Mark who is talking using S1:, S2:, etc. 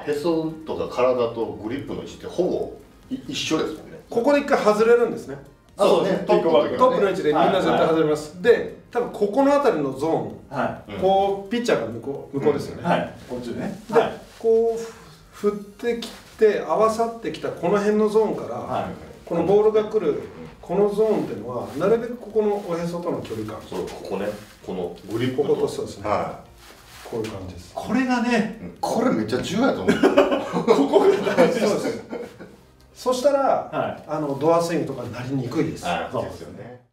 S1: へそとか体とグリップの位置ってほぼ一緒ですもんね。
S2: ここで一回外れるんですね。
S1: そうね、
S2: トップの位置でみんな絶対外れます。で、多分ここの辺りのゾーン、こうピッチャーが向こうですよね。
S3: はい、こっちね。
S2: で、こう振ってきて合わさってきたこの辺のゾーンから、このボールが来るこのゾーンっていうのはなるべくここのおへそとの距離感。
S1: そう、ここね、このグリップ
S2: こことそうですね。こういう感じです。
S3: これがね、
S1: これめっちゃ重要やと思う。
S3: ここが大事です。
S2: そしたら、ドアスイングとかになりにくいです。
S1: そうですよね。